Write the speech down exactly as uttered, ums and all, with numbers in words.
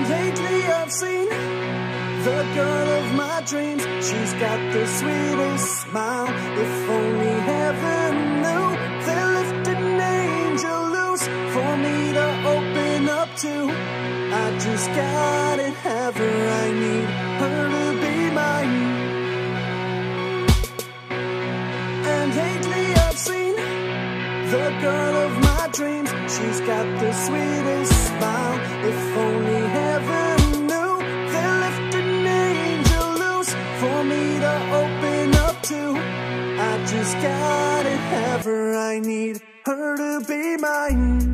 And lately I've seen the girl of my dreams. She's got the sweetest smile. If only heaven knew they'll lift an angel loose for me to open up to. I just gotta have her, I need her to be mine. And lately I've seen the girl of my dreams. She's got the sweetest smile. If only heaven knew they'll lift an angel loose for me to open up to. I just gotta have her, I need her to be mine.